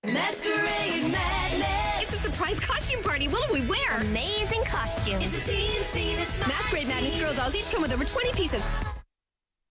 Masquerade Madness. It's a surprise costume party. What will we wear? Amazing costumes. It's a teen scene. It's Masquerade Madness girl dolls each come with over 20 pieces.